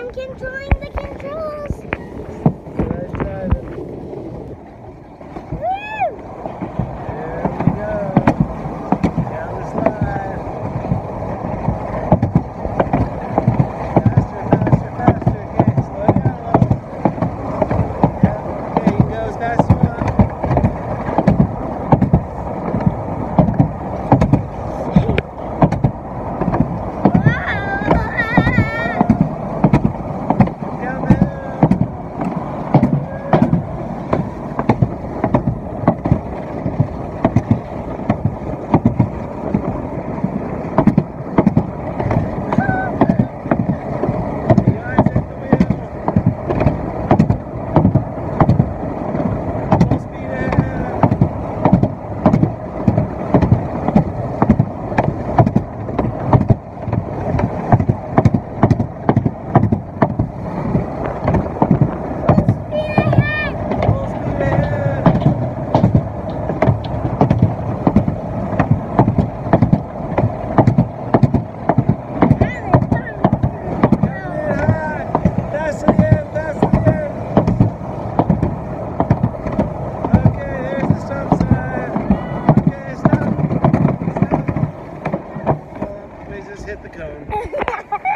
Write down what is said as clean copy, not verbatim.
I'm controlling the controls. Nice driving. Woo! There we go. Down the slide. Faster, faster, faster. Okay, slow down a little. Yeah, okay, you can go as fast as you want. Down the hill. Your eyes hit the wheel. Full speed ahead. Full speed ahead. That's the end, that's the end. Okay, there's the stop sign. Okay, stop. Stop. Well, we just hit the cone.